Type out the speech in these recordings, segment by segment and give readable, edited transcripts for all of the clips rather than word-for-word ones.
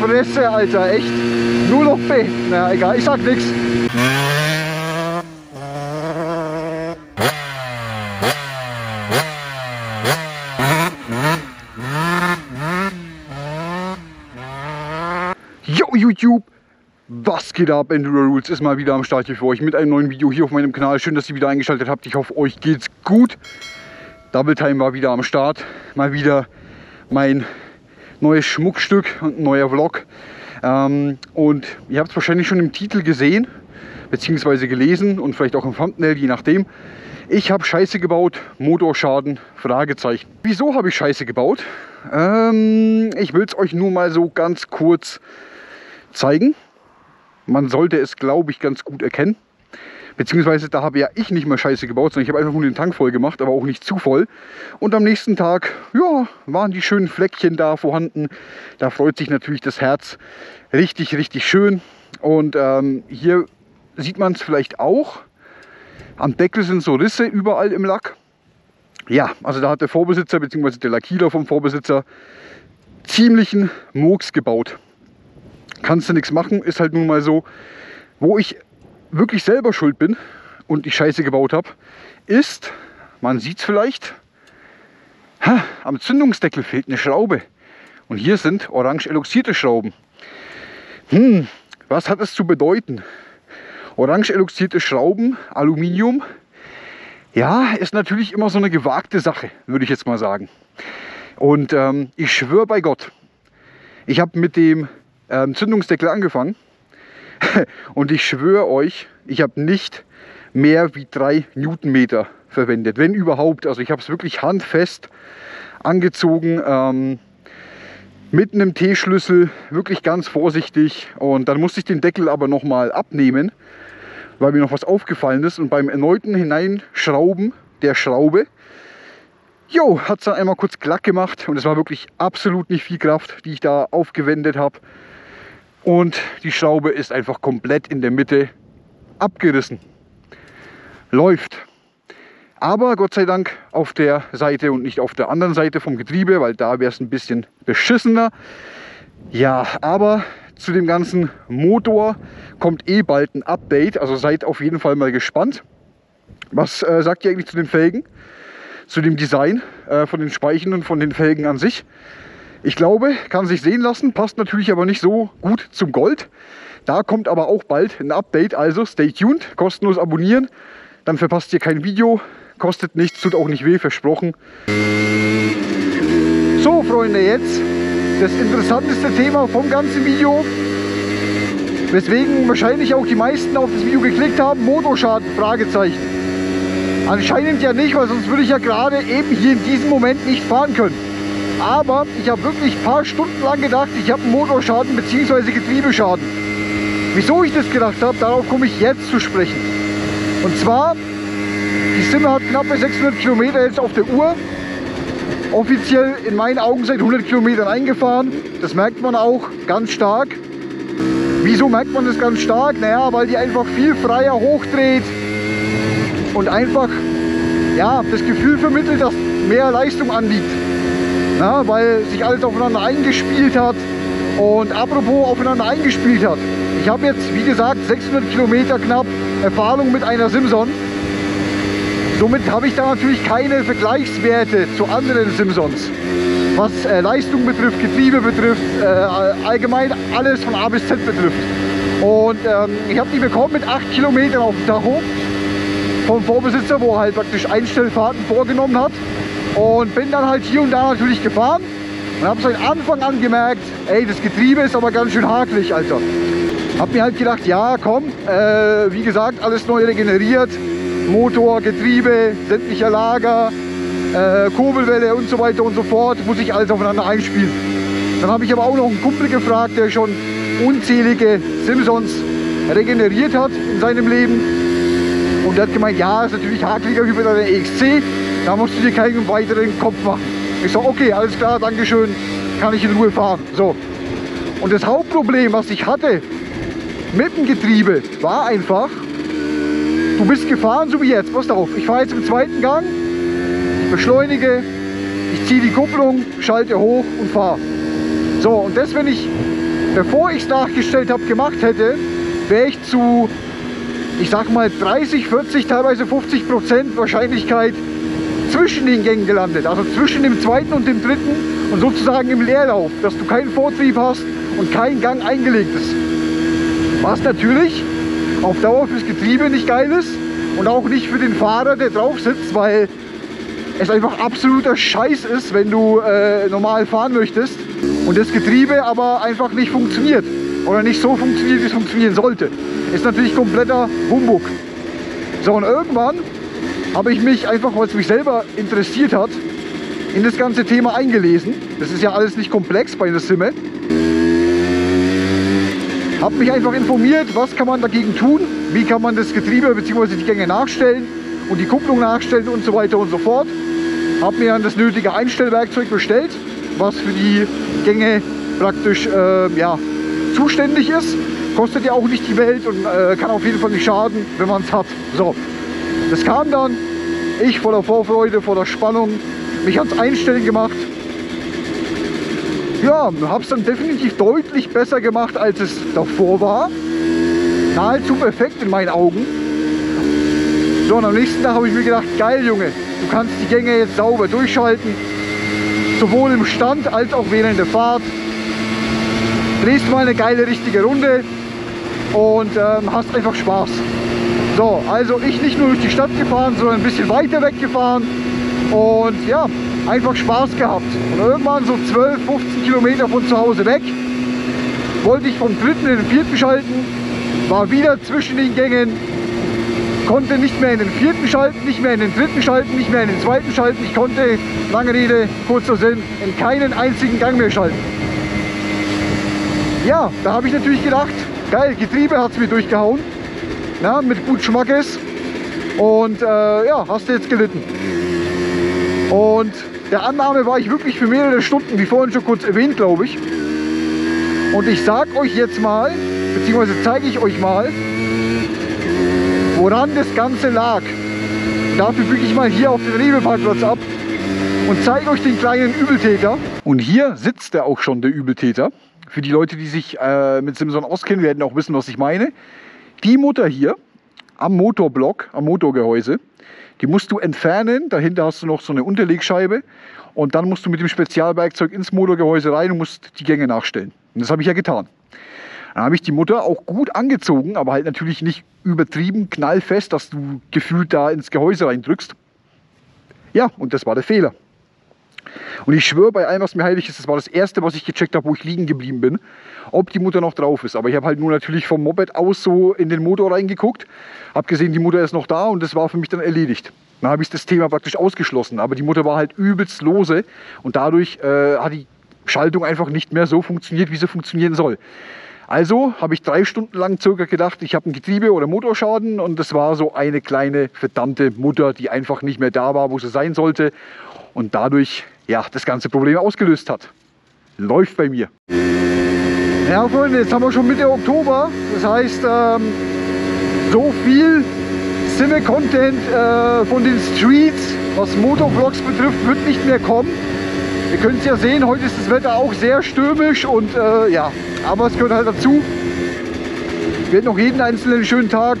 Fresse, Alter, echt. Nur noch B. Naja, egal, ich sag nix. Yo YouTube, was geht ab? Enduro Rules ist mal wieder am Start hier für euch mit einem neuen Video hier auf meinem Kanal. Schön, dass ihr wieder eingeschaltet habt. Ich hoffe, euch geht's gut. Double Time war wieder am Start. Mal wieder mein neues Schmuckstück und ein neuer Vlog. Und ihr habt es wahrscheinlich schon im Titel gesehen, beziehungsweise gelesen und vielleicht auch im Thumbnail, je nachdem. Ich habe Scheiße gebaut, Motorschaden, Fragezeichen. Wieso habe ich Scheiße gebaut? Ich will es euch nur mal so ganz kurz zeigen. Man sollte es, glaube ich, ganz gut erkennen. Beziehungsweise da habe ja ich nicht mehr Scheiße gebaut, sondern ich habe einfach nur den Tank voll gemacht, aber auch nicht zu voll. Und am nächsten Tag, ja, waren die schönen Fleckchen da vorhanden. Da freut sich natürlich das Herz richtig, richtig schön. Und hier sieht man es vielleicht auch. Am Deckel sind so Risse überall im Lack. Ja, also da hat der Vorbesitzer bzw. der Lackierer vom Vorbesitzer ziemlichen Murks gebaut. Kannst du nichts machen, ist halt nun mal so. Wo ich wirklich selber schuld bin und die Scheiße gebaut habe, ist, man sieht es vielleicht, am Zündungsdeckel fehlt eine Schraube. Und hier sind orange eloxierte Schrauben. Was hat es zu bedeuten? Orange eloxierte Schrauben, Aluminium, ja, ist natürlich immer so eine gewagte Sache, würde ich jetzt mal sagen. Und ich schwöre bei Gott, ich habe mit dem Zündungsdeckel angefangen und ich schwöre euch, ich habe nicht mehr wie 3 Newtonmeter verwendet, wenn überhaupt. Also ich habe es wirklich handfest angezogen, mit einem T-Schlüssel, wirklich ganz vorsichtig. Und dann musste ich den Deckel aber nochmal abnehmen, weil mir noch was aufgefallen ist. Und beim erneuten Hineinschrauben der Schraube, hat es dann einmal kurz glatt gemacht. Und es war wirklich absolut nicht viel Kraft, die ich da aufgewendet habe. Und die Schraube ist einfach komplett in der Mitte abgerissen. Läuft. Aber Gott sei Dank auf der Seite und nicht auf der anderen Seite vom Getriebe, weil da wäre es ein bisschen beschissener. Ja, aber zu dem ganzen Motor kommt eh bald ein Update. Also seid auf jeden Fall mal gespannt. Was sagt ihr eigentlich zu den Felgen? Zu dem Design von den Speichen und von den Felgen an sich? Ich glaube, kann sich sehen lassen, passt natürlich aber nicht so gut zum Gold. Da kommt aber auch bald ein Update, also stay tuned, kostenlos abonnieren, dann verpasst ihr kein Video, kostet nichts, tut auch nicht weh, versprochen. So Freunde, jetzt das interessanteste Thema vom ganzen Video, weswegen wahrscheinlich auch die meisten auf das Video geklickt haben, Motorschaden, Fragezeichen. Anscheinend ja nicht, weil sonst würde ich ja gerade eben hier in diesem Moment nicht fahren können. Aber ich habe wirklich ein paar Stunden lang gedacht, ich habe einen Motorschaden bzw. Getriebeschaden. Wieso ich das gedacht habe, darauf komme ich jetzt zu sprechen. Und zwar, die Simme hat knappe 600 Kilometer jetzt auf der Uhr. Offiziell in meinen Augen seit 100 Kilometern eingefahren. Das merkt man auch ganz stark. Wieso merkt man das ganz stark? Naja, weil die einfach viel freier hochdreht und einfach das Gefühl vermittelt, dass mehr Leistung anliegt. Na, weil sich alles aufeinander eingespielt hat. Und apropos aufeinander eingespielt hat. Ich habe jetzt, wie gesagt, 600 Kilometer knapp Erfahrung mit einer Simson. Somit habe ich da natürlich keine Vergleichswerte zu anderen Simsons. Was Leistung betrifft, Getriebe betrifft, allgemein alles von A bis Z betrifft. Und ich habe die bekommen mit 8 Kilometern auf dem Tacho vom Vorbesitzer, wo er halt praktisch Einstellfahrten vorgenommen hat. Und bin dann halt hier und da natürlich gefahren und habe seit Anfang an gemerkt, ey, das Getriebe ist aber ganz schön hakelig, Alter. Hab mir halt gedacht, ja komm, wie gesagt, alles neu regeneriert, Motor, Getriebe, sämtlicher Lager, Kurbelwelle und so weiter und so fort, muss ich alles aufeinander einspielen. Dann habe ich aber auch noch einen Kumpel gefragt, der schon unzählige Simsons regeneriert hat in seinem Leben. Und der hat gemeint, ja, ist natürlich hakeliger wie bei der EXC. Da musst du dir keinen weiteren Kopf machen. Ich sage, okay, alles klar, Dankeschön, kann ich in Ruhe fahren. So. Und das Hauptproblem, was ich hatte mit dem Getriebe, war einfach, du bist gefahren, so wie jetzt. Pass auf, ich fahre jetzt im zweiten Gang, ich beschleunige, ich ziehe die Kupplung, schalte hoch und fahre. So, und das, wenn ich bevor ich es nachgestellt habe, gemacht hätte, wäre ich zu, ich sag mal, 30, 40, teilweise 50% Wahrscheinlichkeit zwischen den Gängen gelandet. Also zwischen dem zweiten und dem dritten und sozusagen im Leerlauf, dass du keinen Vortrieb hast und kein Gang eingelegt ist. Was natürlich auf Dauer fürs Getriebe nicht geil ist und auch nicht für den Fahrer, der drauf sitzt, weil es einfach absoluter Scheiß ist, wenn du normal fahren möchtest und das Getriebe aber einfach nicht funktioniert oder nicht so funktioniert, wie es funktionieren sollte. Ist natürlich kompletter Humbug. So, und irgendwann habe ich mich einfach, weil es mich selber interessiert hat, in das ganze Thema eingelesen. Das ist ja alles nicht komplex bei einer Simme. Habe mich einfach informiert, was kann man dagegen tun, wie kann man das Getriebe bzw. die Gänge nachstellen und die Kupplung nachstellen und so weiter und so fort. Habe mir dann das nötige Einstellwerkzeug bestellt, was für die Gänge praktisch ja, zuständig ist. Kostet ja auch nicht die Welt und kann auf jeden Fall nicht schaden, wenn man es hat. So, das kam dann, ich voller Vorfreude, voller Spannung, mich ans Einstellen gemacht. Ja, habe es dann definitiv deutlich besser gemacht, als es davor war. Nahezu perfekt in meinen Augen. So, und am nächsten Tag habe ich mir gedacht, geil Junge, du kannst die Gänge jetzt sauber durchschalten. Sowohl im Stand als auch während der Fahrt. Drehst mal eine geile richtige Runde und hast einfach Spaß. So, also ich nicht nur durch die Stadt gefahren, sondern ein bisschen weiter weg gefahren und ja, einfach Spaß gehabt. Und irgendwann so 12, 15 Kilometer von zu Hause weg, wollte ich vom dritten in den vierten schalten, war wieder zwischen den Gängen, konnte nicht mehr in den vierten schalten, nicht mehr in den dritten schalten, nicht mehr in den zweiten schalten. Ich konnte, lange Rede, kurzer Sinn, in keinen einzigen Gang mehr schalten. Ja, da habe ich natürlich gedacht, geil, Getriebe hat es mir durchgehauen, na, mit gut Schmackes und ja, hast du jetzt gelitten. Und der Annahme war ich wirklich für mehrere Stunden, wie vorhin schon kurz erwähnt, glaube ich. Und ich sage euch jetzt mal, beziehungsweise zeige ich euch mal, woran das Ganze lag. Und dafür biege ich mal hier auf den Rewe-Parkplatz ab und zeige euch den kleinen Übeltäter. Und hier sitzt er auch schon, der Übeltäter. Für die Leute, die sich mit Simson auskennen, werden auch wissen, was ich meine. Die Mutter hier am Motorblock, am Motorgehäuse, die musst du entfernen. Dahinter hast du noch so eine Unterlegscheibe. Und dann musst du mit dem Spezialwerkzeug ins Motorgehäuse rein und musst die Gänge nachstellen. Und das habe ich ja getan. Dann habe ich die Mutter auch gut angezogen, aber halt natürlich nicht übertrieben knallfest, dass du gefühlt da ins Gehäuse reindrückst. Ja, und das war der Fehler. Und ich schwöre bei allem, was mir heilig ist, das war das erste, was ich gecheckt habe, wo ich liegen geblieben bin, ob die Mutter noch drauf ist. Aber ich habe halt nur natürlich vom Moped aus so in den Motor reingeguckt, habe gesehen, die Mutter ist noch da und das war für mich dann erledigt. Dann habe ich das Thema praktisch ausgeschlossen, aber die Mutter war halt übelst lose und dadurch hat die Schaltung einfach nicht mehr so funktioniert, wie sie funktionieren soll. Also habe ich 3 Stunden lang circa gedacht, ich habe einen Getriebe- oder Motorschaden und das war so eine kleine verdammte Mutter, die einfach nicht mehr da war, wo sie sein sollte und dadurch ja das ganze Problem ausgelöst hat. Läuft bei mir. Ja Freunde, jetzt haben wir schon Mitte Oktober, das heißt so viel Simme-Content von den Streets, was Motovlogs betrifft, wird nicht mehr kommen. Ihr könnt es ja sehen, heute ist das Wetter auch sehr stürmisch und ja, aber es gehört halt dazu. Wir werden noch jeden einzelnen schönen Tag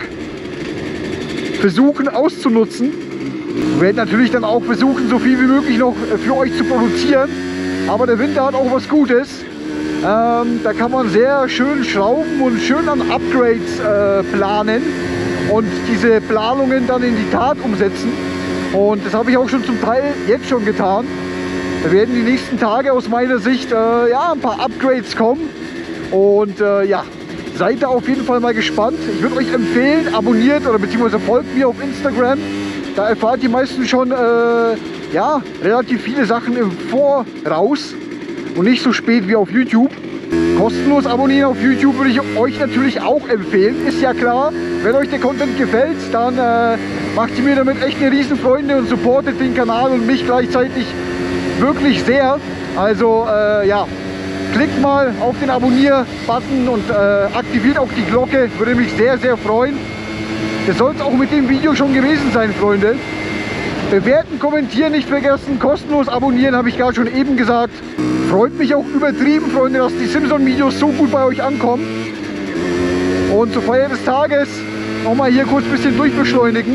versuchen auszunutzen. Wir werden natürlich dann auch versuchen, so viel wie möglich noch für euch zu produzieren. Aber der Winter hat auch was Gutes. Da kann man sehr schön schrauben und schön an Upgrades planen und diese Planungen dann in die Tat umsetzen. Und das habe ich auch schon zum Teil jetzt schon getan. Da werden die nächsten Tage aus meiner Sicht ja, ein paar Upgrades kommen. Und ja, seid da auf jeden Fall mal gespannt. Ich würde euch empfehlen, abonniert oder beziehungsweise folgt mir auf Instagram. Da erfahrt ihr meistens schon ja, relativ viele Sachen im Voraus und nicht so spät wie auf YouTube. Kostenlos abonnieren auf YouTube würde ich euch natürlich auch empfehlen. Ist ja klar, wenn euch der Content gefällt, dann macht ihr mir damit echt eine riesen Freude und supportet den Kanal und mich gleichzeitig wirklich sehr. Also ja, klickt mal auf den Abonnier-Button und aktiviert auch die Glocke, würde mich sehr, sehr freuen. Das soll es auch mit dem Video schon gewesen sein, Freunde. Bewerten, kommentieren nicht vergessen, kostenlos abonnieren, habe ich gerade schon eben gesagt. Freut mich auch übertrieben, Freunde, dass die Simson-Videos so gut bei euch ankommen. Und zur Feier des Tages nochmal hier kurz ein bisschen durchbeschleunigen.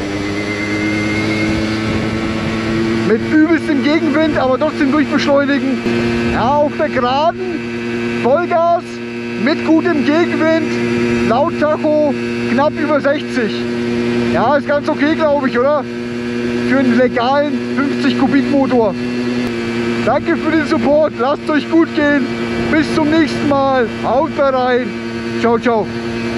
Mit übelstem Gegenwind, aber trotzdem durchbeschleunigen. Ja, auf der Geraden Vollgas mit gutem Gegenwind, laut Tacho knapp über 60. Ja, ist ganz okay, glaube ich, oder? Für einen legalen 50 Kubik Motor. Danke für den Support, lasst es euch gut gehen. Bis zum nächsten Mal. Haut da rein. Ciao, ciao.